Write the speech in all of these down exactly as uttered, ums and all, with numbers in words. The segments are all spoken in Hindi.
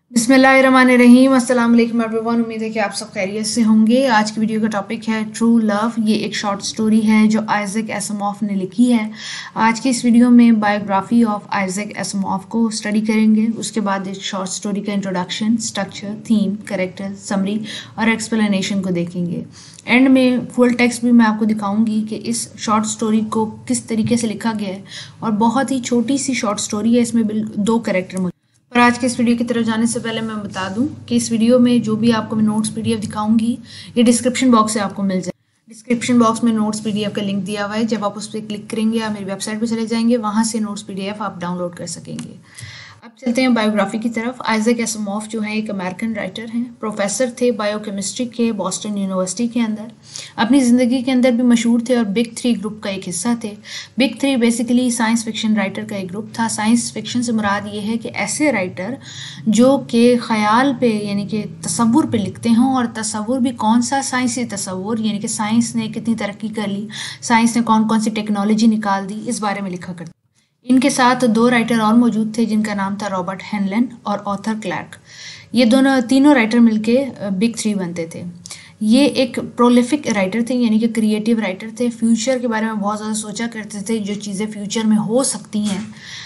बिस्मिल्लाहिर्रहमानिर्रहीम अस्सलाम वालेकुम एवरीवन। उम्मीद है कि आप सब खैरियत से होंगे। आज की वीडियो का टॉपिक है ट्रू लव। ये एक शॉर्ट स्टोरी है जो आइजैक एसिमोव ने लिखी है। आज की इस वीडियो में बायोग्राफी ऑफ आइजैक एसिमोव को स्टडी करेंगे। उसके बाद इस शॉर्ट स्टोरी का introduction, structure, theme, character, summary और एक्सप्लेनेशन को देखेंगे। एंड में फुल टेक्स्ट भी मैं आपको दिखाऊंगी कि इस शॉर्ट स्टोरी को किस तरीके से लिखा गया है। और बहुत ही छोटी सी शॉर्ट स्टोरी है, इसमें दो कैरेक्टर मौजूद। पर आज के इस वीडियो की तरफ जाने से पहले मैं बता दूं कि इस वीडियो में जो भी आपको मैं नोट्स पीडीएफ दिखाऊंगी ये डिस्क्रिप्शन बॉक्स से आपको मिल जाए। डिस्क्रिप्शन बॉक्स में नोट्स पीडीएफ का लिंक दिया हुआ है। जब आप उस पर क्लिक करेंगे आप मेरी वेबसाइट पर चले जाएंगे, वहाँ से नोट्स पीडीएफ आप डाउनलोड कर सकेंगे। अब चलते हैं बायोग्राफी की तरफ। आइजैक एसिमोव जो है एक अमेरिकन राइटर हैं, प्रोफेसर थे बायोकेमिस्ट्री के बॉस्टन यूनिवर्सिटी के अंदर। अपनी ज़िंदगी के अंदर भी मशहूर थे और बिग थ्री ग्रुप का एक हिस्सा थे। Big three basically science fiction writer का एक ग्रुप था। साइंस फिक्शन से मुराद ये है कि ऐसे राइटर जो कि ख्याल पे यानी कि तसव्वुर पे लिखते हों, और तसव्वुर भी कौन सा, साइंसी तसव्वुर, यानी कि साइंस ने कितनी तरक्की कर ली, साइंस ने कौन कौन सी टेक्नोलॉजी निकाल दी, इस बारे में लिखा करते। इनके साथ दो राइटर और मौजूद थे जिनका नाम था रॉबर्ट हेनलन और ऑथर क्लैर्क। ये दोनों तीनों राइटर मिलके बिग थ्री बनते थे। ये एक प्रोलिफिक राइटर थे, यानी कि क्रिएटिव राइटर थे। फ्यूचर के बारे में बहुत ज़्यादा सोचा करते थे, जो चीज़ें फ्यूचर में हो सकती हैं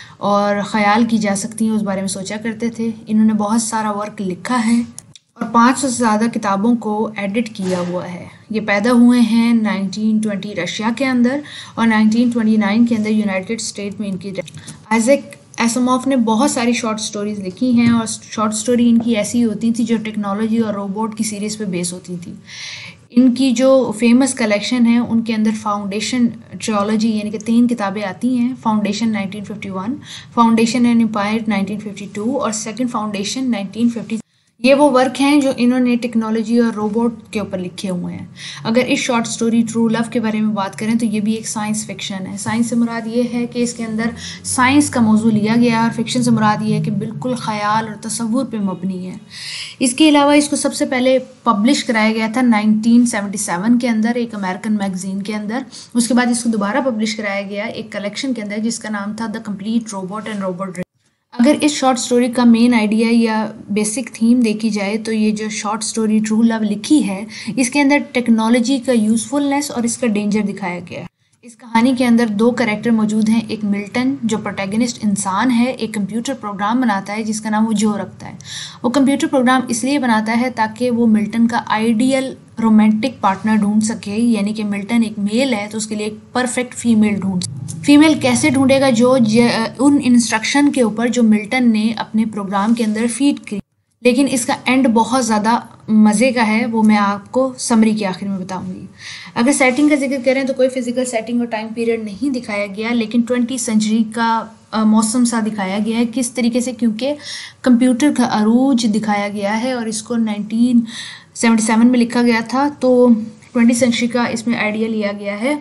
और ख़याल की जा सकती हैं उस बारे में सोचा करते थे। इन्होंने बहुत सारा वर्क लिखा है और पाँच सौ से ज़्यादा किताबों को एडिट किया हुआ है। ये पैदा हुए हैं नाइनटीन ट्वेंटी रशिया के अंदर और नाइनटीन ट्वेंटी नाइन के अंदर यूनाइटेड स्टेट में इनकी। आइजैक एसिमोव ने बहुत सारी शॉर्ट स्टोरीज लिखी हैं और शॉर्ट स्टोरी इनकी ऐसी होती थी जो टेक्नोलॉजी और रोबोट की सीरीज़ पे बेस होती थी। इनकी जो फेमस कलेक्शन है उनके अंदर फाउंडेशन ट्रियोलॉजी यानी कि तीन किताबें आती हैं। Foundation nineteen fifty one, foundation and empire nineteen fifty two और सेकंड फाउंडेशन नाइनटीन फिफ्टी। ये वो वर्क हैं जो इन्होंने टेक्नोलॉजी और रोबोट के ऊपर लिखे हुए हैं। अगर इस शॉर्ट स्टोरी ट्रू लव के बारे में बात करें तो ये भी एक साइंस फिक्शन है। साइंस से मुराद ये है कि इसके अंदर साइंस का मौजू लिया गया है और फिक्शन से मुराद ये है कि बिल्कुल ख्याल और तसव्वुर पे मबनी है। इसके अलावा इसको सबसे पहले पब्लिश कराया गया था नाइनटीन सेवेंटी सेवन के अंदर एक अमेरिकन मैगजीन के अंदर। उसके बाद इसको दोबारा पब्लिश कराया गया एक कलेक्शन के अंदर जिसका नाम था the complete robot and robot. अगर इस शॉर्ट स्टोरी का मेन आइडिया या बेसिक थीम देखी जाए तो ये जो शॉर्ट स्टोरी ट्रू लव लिखी है इसके अंदर टेक्नोलॉजी का यूज़फुलनेस और इसका डेंजर दिखाया गया है। इस कहानी के अंदर दो कैरेक्टर मौजूद हैं। एक मिल्टन जो प्रोटैगनिस्ट इंसान है, एक कंप्यूटर प्रोग्राम बनाता है जिसका नाम वो जो रखता है। वो कंप्यूटर प्रोग्राम इसलिए बनाता है ताकि वो मिल्टन का आइडियल रोमांटिक पार्टनर ढूंढ सके, यानी कि मिल्टन एक मेल है तो उसके लिए एक परफेक्ट फीमेल ढूंढ। फीमेल कैसे ढूंढेगा? जो उन इंस्ट्रक्शन के ऊपर जो मिल्टन ने अपने प्रोग्राम के अंदर फीड की। लेकिन इसका एंड बहुत ज़्यादा मज़े का है, वो मैं आपको समरी के आखिर में बताऊंगी। अगर सेटिंग का जिक्र करें तो कोई फिजिकल सेटिंग और टाइम पीरियड नहीं दिखाया गया, लेकिन ट्वेंटी सेंचुरी का मौसम सा दिखाया गया है। किस तरीके से? क्योंकि कंप्यूटर का अरूज दिखाया गया है और इसको नाइनटीन सेवेंटी सेवन में लिखा गया था, तो ट्वेंटी सेंचुरी का इसमें आइडिया लिया गया है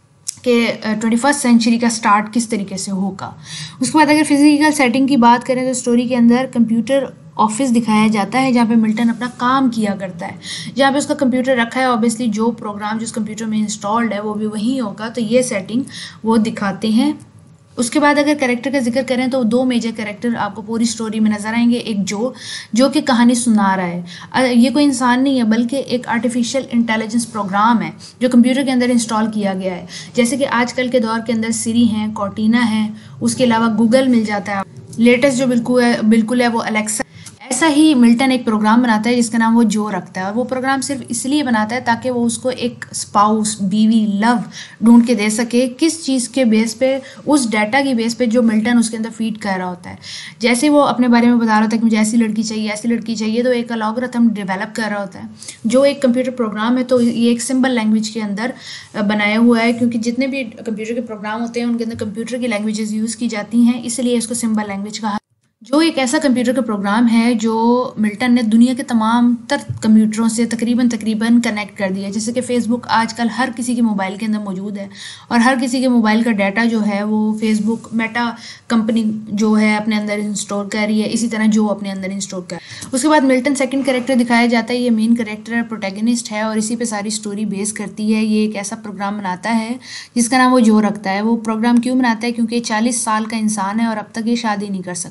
कि ट्वेंटी फर्स्ट सेंचुरी का स्टार्ट किस तरीके से होगा। उसके बाद अगर फिजिकल सेटिंग की बात करें तो स्टोरी के अंदर कंप्यूटर ऑफिस दिखाया जाता है जहाँ पे मिल्टन अपना काम किया करता है। जहाँ पे उसका कंप्यूटर रखा है, ऑब्वियसली जो प्रोग्राम जिस कंप्यूटर में इंस्टॉल्ड है वो भी वही होगा, तो ये सेटिंग वो दिखाते हैं। उसके बाद अगर कैरेक्टर का जिक्र करें तो दो मेजर कैरेक्टर आपको पूरी स्टोरी में नजर आएंगे। एक जो जो कि कहानी सुना रहा है, ये कोई इंसान नहीं है बल्कि एक आर्टिफिशियल इंटेलिजेंस प्रोग्राम है जो कंप्यूटर के अंदर इंस्टॉल किया गया है। जैसे कि आजकल के दौर के अंदर सिरी हैं, कॉर्टिना है, उसके अलावा गूगल मिल जाता है। लेटेस्ट जो बिल्कुल है बिल्कुल है वो अलेक्सा। ऐसा ही मिल्टन एक प्रोग्राम बनाता है जिसका नाम वो जो रखता है, और वो प्रोग्राम सिर्फ इसलिए बनाता है ताकि वो उसको एक स्पाउस, बीवी, लव ढूंढ के दे सके। किस चीज़ के बेस पे? उस डाटा की बेस पे जो मिल्टन उसके अंदर फीड कर रहा होता है। जैसे वो अपने बारे में बता रहा होता है कि मुझे ऐसी लड़की चाहिए, ऐसी लड़की चाहिए, तो एक अलॉगरिथम डेवलप कर रहा होता है जो एक कंप्यूटर प्रोग्राम है। तो ये एक सिंबल लैंग्वेज के अंदर बनाया हुआ है, क्योंकि जितने भी कंप्यूटर के प्रोग्राम होते हैं उनके अंदर कंप्यूटर की लैंग्वेजेस यूज़ की जाती हैं, इसलिए इसको सिंबल लैंग्वेज कहा। जो एक ऐसा कंप्यूटर का प्रोग्राम है जो मिल्टन ने दुनिया के तमाम तर कंप्यूटरों से तकरीबन तकरीबन कनेक्ट कर दिया है। जैसे कि फेसबुक आजकल हर किसी के मोबाइल के अंदर मौजूद है और हर किसी के मोबाइल का डाटा जो है वो फेसबुक मेटा कंपनी जो है अपने अंदर इंस्टॉल कर रही है, इसी तरह जो अपने अंदर इंस्टॉल कर। उसके बाद मिल्टन सेकंड कैरेक्टर दिखाया जाता है। ये मेन कैरेक्टर प्रोटैगनिस्ट है और इसी पे सारी स्टोरी बेस करती है। ये एक ऐसा प्रोग्राम बनाता है जिसका नाम वो जो रखता है। वो प्रोग्राम क्यों बनाता है? क्योंकि चालीस साल का इंसान है और अब तक ये शादी नहीं कर सका।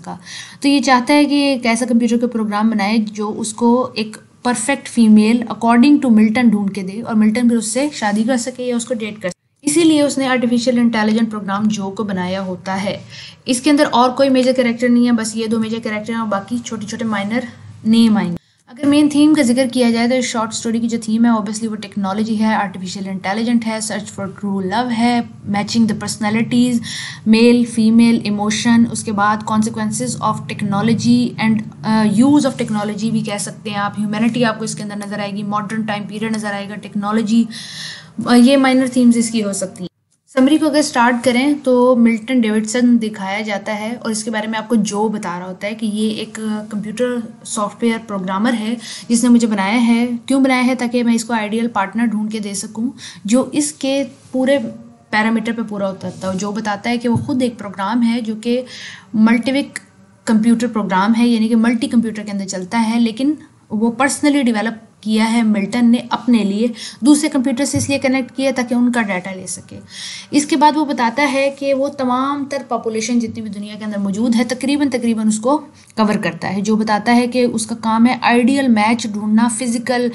तो ये चाहता है कि एक ऐसा कंप्यूटर का प्रोग्राम बनाए जो उसको एक perfect female according to Milton ढूंढ के दे और मिल्टन फिर उससे शादी कर सके या उसको डेट कर सके। इसीलिए उसने आर्टिफिशियल इंटेलिजेंट प्रोग्राम जो को बनाया होता है। इसके अंदर और कोई मेजर कैरेक्टर नहीं है, बस ये दो मेजर कैरेक्टर हैं और बाकी छोटे छोटे माइनर नेम आएंगे। अगर मेन थीम का जिक्र किया जाए तो इस शॉर्ट स्टोरी की जो थीम है ऑब्वियसली वो टेक्नोलॉजी है, आर्टिफिशियल इंटेलिजेंट है, सर्च फॉर ट्रू लव है, matching the personalities male female, emotion, उसके बाद consequences of technology and use of technology भी कह सकते हैं आप। ह्यूमैनिटी आपको इसके अंदर नज़र आएगी, मॉडर्न टाइम पीरियड नज़र आएगा, टेक्नोलॉजी, ये माइनर थीम्स इसकी हो सकती हैं। समरी को अगर स्टार्ट करें तो मिल्टन डेविडसन दिखाया जाता है और इसके बारे में आपको जो बता रहा होता है कि ये एक कंप्यूटर सॉफ्टवेयर प्रोग्रामर है जिसने मुझे बनाया है। क्यों बनाया है? ताकि मैं इसको आइडियल पार्टनर ढूंढ के दे सकूं जो इसके पूरे पैरामीटर पे पूरा उतरता हो। जो बताता है कि वो खुद एक प्रोग्राम है जो कि मल्टीविक कंप्यूटर प्रोग्राम है, यानी कि मल्टी कंप्यूटर के अंदर चलता है, लेकिन वो पर्सनली डेवलप किया है मिल्टन ने अपने लिए, दूसरे कंप्यूटर से इसलिए कनेक्ट किया ताकि उनका डाटा ले सके। इसके बाद वो बताता है कि वो तमाम तर पॉपुलेशन जितनी भी दुनिया के अंदर मौजूद है तकरीबन तकरीबन उसको कवर करता है। जो बताता है कि उसका काम है आइडियल मैच ढूंढना, फिजिकल,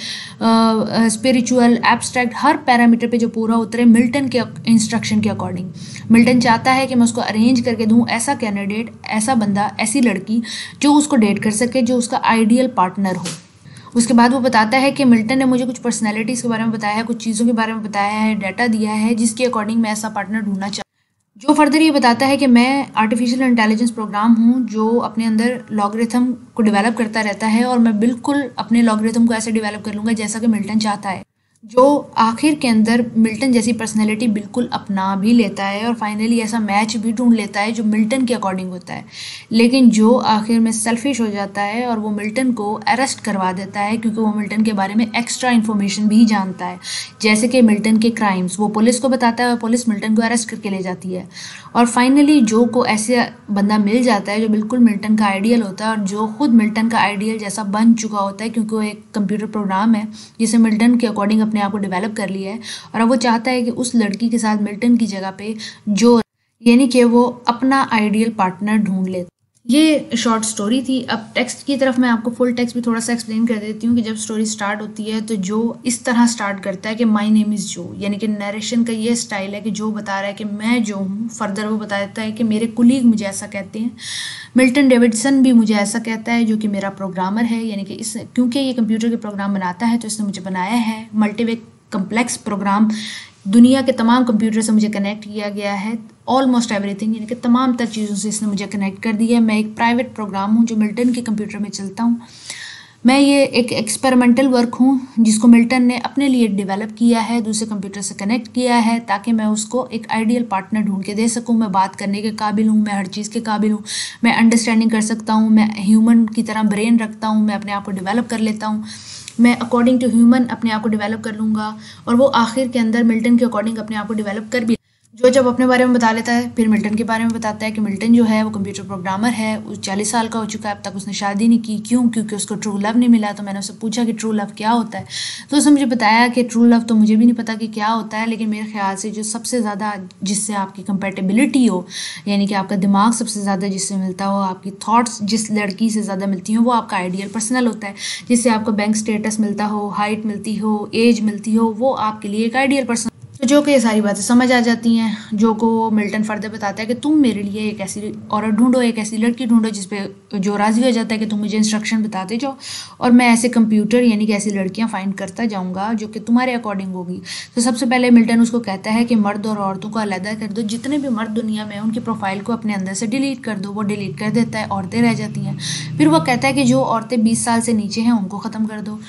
स्पिरिचुअल, एब्स्ट्रैक्ट, हर पैरामीटर पे जो पूरा उतरे मिल्टन के इंस्ट्रक्शन के अकॉर्डिंग। मिल्टन चाहता है कि मैं उसको अरेंज करके दूँ ऐसा कैंडिडेट, ऐसा बंदा, ऐसी लड़की जो उसको डेट कर सके, जो उसका आइडियल पार्टनर हो। उसके बाद वो बताता है कि मिल्टन ने मुझे कुछ पर्सनैलिटीज़ के बारे में बताया है, कुछ चीज़ों के बारे में बताया है, डाटा दिया है जिसके अकॉर्डिंग मैं ऐसा पार्टनर ढूंढना चाहता हूँ। जो फर्दर ये बताता है कि मैं आर्टिफिशियल इंटेलिजेंस प्रोग्राम हूँ जो अपने अंदर लॉगरिथम को डेवलप करता रहता है और मैं बिल्कुल अपने लॉगरिथम को ऐसे डेवलप कर लूँगा जैसा कि मिल्टन चाहता है, जो आखिर के अंदर मिल्टन जैसी पर्सनैलिटी बिल्कुल अपना भी लेता है और फाइनली ऐसा मैच भी ढूंढ लेता है जो मिल्टन के अकॉर्डिंग होता है। लेकिन जो आखिर में सेल्फिश हो जाता है और वो मिल्टन को अरेस्ट करवा देता है क्योंकि वो मिल्टन के बारे में एक्स्ट्रा इन्फॉर्मेशन भी जानता है, जैसे कि मिल्टन के क्राइम्स वो पुलिस को बताता है और पुलिस मिल्टन को अरेस्ट करके ले जाती है। और फाइनली जो को ऐसे बंदा मिल जाता है जो बिल्कुल मिल्टन का आइडियल होता है और जो खुद मिल्टन का आइडियल जैसा बन चुका होता है, क्योंकि वो एक कंप्यूटर प्रोग्राम है जिसे मिल्टन के अकॉर्डिंग अपने आप को डेवलप कर लिया है। और अब वो चाहता है कि उस लड़की के साथ मिल्टन की जगह पे जो, यानी कि वो अपना आइडियल पार्टनर ढूंढ ले। ये शॉर्ट स्टोरी थी। अब टेक्स्ट की तरफ मैं आपको फुल टेक्स्ट भी थोड़ा सा एक्सप्लेन कर देती हूँ कि जब स्टोरी स्टार्ट होती है तो जो इस तरह स्टार्ट करता है कि माय नेम इज़ जो, यानी कि नरेशन का ये स्टाइल है कि जो बता रहा है कि मैं जो हूँ। फर्दर वो बता देता है कि मेरे कुलीग मुझे ऐसा कहते हैं, मिल्टन डेविडसन भी मुझे ऐसा कहता है जो कि मेरा प्रोग्रामर है, यानी कि इस क्योंकि ये कंप्यूटर के प्रोग्राम बनाता है तो इसने मुझे बनाया है। मल्टीविक कम्प्लेक्स प्रोग्राम, दुनिया के तमाम कंप्यूटर से मुझे कनेक्ट किया गया है, ऑलमोस्ट एवरीथिंग, यानी कि तमाम तर चीज़ों से इसने मुझे कनेक्ट कर दिया है। मैं एक प्राइवेट प्रोग्राम हूँ जो मिल्टन के कंप्यूटर में चलता हूँ। मैं ये एक एक्सपेरिमेंटल वर्क हूँ जिसको मिल्टन ने अपने लिए डेवलप किया है, दूसरे कंप्यूटर से कनेक्ट किया है ताकि मैं उसको एक आइडियल पार्टनर ढूंढ के दे सकूँ। मैं बात करने के काबिल हूँ, मैं हर चीज़ के काबिल हूँ, मैं अंडरस्टैंडिंग कर सकता हूँ, मैं ह्यूमन की तरह ब्रेन रखता हूँ, मैं अपने आप को डेवलप कर लेता हूँ, मैं अकॉर्डिंग टू ह्यूमन अपने आप को डेवलप कर लूँगा। और वो आखिर के अंदर मिल्टन के अकॉर्डिंग अपने आप को डेवलप कर भी, जो जब अपने बारे में बता लेता है फिर मिल्टन के बारे में बताता है कि मिल्टन जो है वो कंप्यूटर प्रोग्रामर है, वो चालीस साल का हो चुका है, अब तक उसने शादी नहीं की। क्यों? क्योंकि उसको ट्रू लव नहीं मिला। तो मैंने उससे पूछा कि ट्रू लव क्या होता है, तो उसने मुझे बताया कि ट्रू लव तो मुझे भी नहीं पता कि क्या होता है, लेकिन मेरे ख्याल से जो सबसे ज़्यादा जिससे आपकी कंपेटेबिलिटी हो, यानी कि आपका दिमाग सबसे ज़्यादा जिससे मिलता हो, आपकी थॉट्स जिस लड़की से ज़्यादा मिलती हो, वो आपका आइडियल पर्सनल होता है। जिससे आपको बैंक स्टेटस मिलता हो, हाइट मिलती हो, एज मिलती हो, वो आपके लिए एक आइडियल पर्सन। तो जो को ये सारी बातें समझ आ जाती हैं। जो को मिल्टन फर्दर बताता है कि तुम मेरे लिए एक ऐसी औरत ढूंढो, एक ऐसी लड़की ढूंढो जिस पे जो राज़ी हो जाता है कि तुम मुझे इंस्ट्रक्शन बताते जाओ और मैं ऐसे कंप्यूटर यानी कि ऐसी लड़कियां फाइंड करता जाऊंगा जो कि तुम्हारे अकॉर्डिंग होगी। तो सबसे पहले मिल्टन उसको कहता है कि मर्द और औरतों को अलग कर दो, जितने भी मर्द दुनिया में उनकी प्रोफाइल को अपने अंदर से डिलीट कर दो। वो डिलीट कर देता है, औरतें रह जाती हैं। फिर वो कहता है कि जो औरतें बीस साल से नीचे हैं उनको ख़त्म कर दो,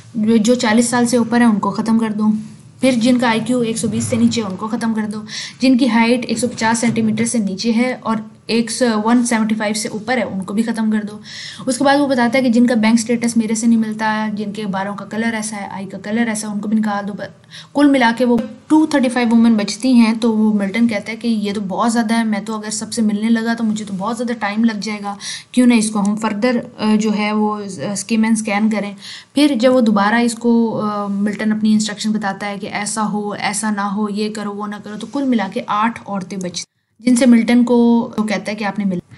जो चालीस साल से ऊपर हैं उनको ख़त्म कर दो, फिर जिनका आई क्यू एक सौ बीस से नीचे उनको ख़त्म कर दो, जिनकी हाइट एक सौ पचास सेंटीमीटर से नीचे है और एक सौ वन सेवेंटी फाइव से ऊपर है उनको भी ख़त्म कर दो। उसके बाद वो बताता है कि जिनका बैंक स्टेटस मेरे से नहीं मिलता है, जिनके बालों का कलर ऐसा है, आई का कलर ऐसा, उनको भी निकाल दो। कुल मिला के वो टू थर्टी फाइव वुमेन बचती हैं। तो वो मिल्टन कहता है कि ये तो बहुत ज़्यादा है, मैं तो अगर सबसे मिलने लगा तो मुझे तो बहुत ज़्यादा टाइम लग जाएगा, क्यों ना इसको हम फर्दर जो है वो स्किम एंड स्कैन करें। फिर जब वो दोबारा इसको मिल्टन अपनी इंस्ट्रक्शन बताता है कि ऐसा हो, ऐसा ना हो, ये करो, वो ना करो, तो कुल मिला के आठ औरतें बचती जिनसे मिल्टन को तो कहता है कि आपने मिल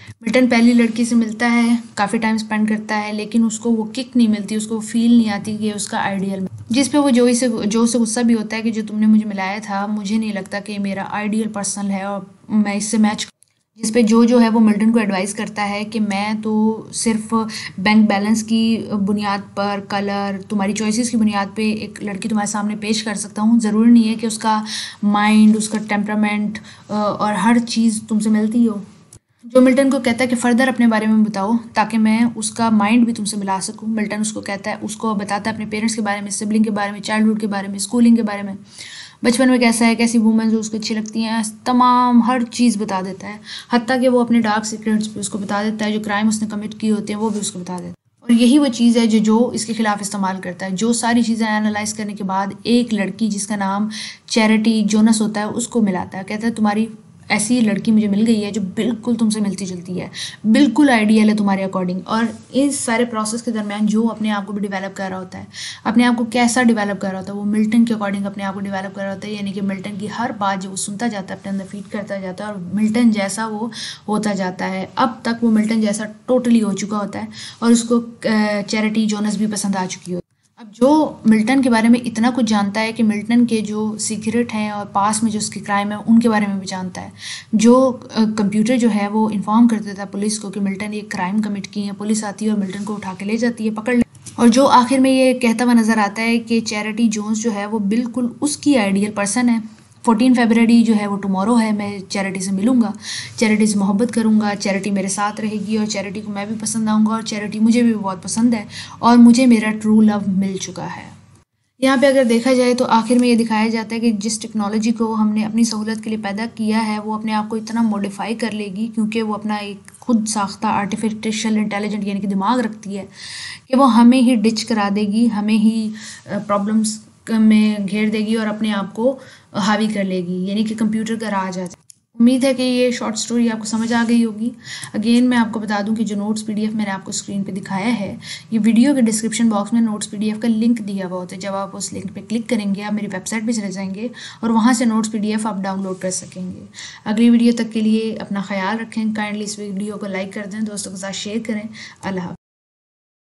मिल्टन पहली लड़की से मिलता है, काफ़ी टाइम स्पेंड करता है, लेकिन उसको वो किक नहीं मिलती, उसको फील नहीं आती कि उसका आइडियल, जिस पे वो जोई से जो से गुस्सा भी होता है कि जो तुमने मुझे मिलाया था, मुझे नहीं लगता कि मेरा आइडियल पर्सन है और मैं इससे मैच, जिस पे जो जो है वो मिल्टन को एडवाइस करता है कि मैं तो सिर्फ बैंक बैलेंस की बुनियाद पर, कलर, तुम्हारी चॉइसेस की बुनियाद पे एक लड़की तुम्हारे सामने पेश कर सकता हूँ। ज़रूरी नहीं है कि उसका माइंड, उसका टेम्परामेंट और हर चीज़ तुमसे मिलती हो। जो मिल्टन को कहता है कि फ़र्दर अपने बारे में बताओ ताकि मैं उसका माइंड भी तुमसे मिला सकूं। मिल्टन उसको कहता है, उसको बताता है अपने पेरेंट्स के बारे में, सिबलिंग के बारे में, चाइल्डहुड के बारे में, स्कूलिंग के बारे में, बचपन में कैसा है, कैसी वूमेन जो उसको अच्छी लगती हैं, तमाम हर चीज़ बता देता है। हत्ता कि वो अपने डार्क सीक्रेट्स भी उसको बता देता है, जो क्राइम उसने कमिट किए होते हैं वो भी उसको बता देता है। और यही वो चीज़ है जो जो इसके खिलाफ इस्तेमाल करता है। जो सारी चीज़ें एनालाइज करने के बाद एक लड़की जिसका नाम चैरिटी जोनस होता है उसको मिलाता है। कहता है तुम्हारी ऐसी लड़की मुझे मिल गई है जो बिल्कुल तुमसे मिलती जुलती है, बिल्कुल आइडियल है तुम्हारे अकॉर्डिंग। और इस सारे प्रोसेस के दरमियान जो अपने आप को भी डेवलप कर रहा होता है, अपने आप को कैसा डेवलप कर रहा होता है, वो मिल्टन के अकॉर्डिंग अपने आप को डेवलप कर रहा होता है। यानी कि मिल्टन की हर बात जो वो सुनता जाता है, अपने अंदर फीड करता जाता है और मिल्टन जैसा वो होता जाता है। अब तक वो मिल्टन जैसा टोटली हो चुका होता है और उसको चैरिटी जोनस भी पसंद आ चुकी होती है। अब जो मिल्टन के बारे में इतना कुछ जानता है कि मिल्टन के जो सीक्रेट हैं और पास में जो उसके क्राइम है उनके बारे में भी जानता है। जो कंप्यूटर जो है वो इन्फॉर्म कर देता है पुलिस को कि मिल्टन ये क्राइम कमिट किए हैं। पुलिस आती है और मिल्टन को उठा के ले जाती है, पकड़ ले। और जो आखिर में ये कहता हुआ नज़र आता है कि चैरिटी जोन्स जो है वो बिल्कुल उसकी आइडियल पर्सन है। फोर्टीन फरवरी जो है वो टुमारो है, मैं चैरिटी से मिलूंगा, चैरिटी से मोहब्बत करूंगा, चैरिटी मेरे साथ रहेगी और चैरिटी को मैं भी पसंद आऊँगा और चैरिटी मुझे भी बहुत पसंद है और मुझे मेरा ट्रू लव मिल चुका है। यहाँ पे अगर देखा जाए तो आखिर में ये दिखाया जाता है कि जिस टेक्नोलॉजी को हमने अपनी सहूलत के लिए पैदा किया है वो अपने आप को इतना मॉडिफाई कर लेगी, क्योंकि वो अपना एक खुद साख्ता आर्टिफिशियल इंटेलिजेंट यानी कि दिमाग रखती है, कि वो हमें ही डिच करा देगी, हमें ही प्रॉब्लम्स में घेर देगी और अपने आप को हावी कर लेगी, यानी कि कंप्यूटर का राज आ जाए। उम्मीद है कि ये शॉर्ट स्टोरी आपको समझ आ गई होगी। अगेन मैं आपको बता दूं कि जो नोट्स पीडीएफ मैंने आपको स्क्रीन पे दिखाया है, ये वीडियो के डिस्क्रिप्शन बॉक्स में नोट्स पीडीएफ का लिंक दिया हुआ होता है। जब आप उस लिंक पे क्लिक करेंगे आप मेरी वेबसाइट पे चले जाएंगे और वहाँ से नोट्स पीडीएफ आप डाउनलोड कर सकेंगे। अगली वीडियो तक के लिए अपना ख्याल रखें, काइंडली इस वीडियो को लाइक कर दें, दोस्तों के साथ शेयर करें। अल्लाह हाफ़िज़।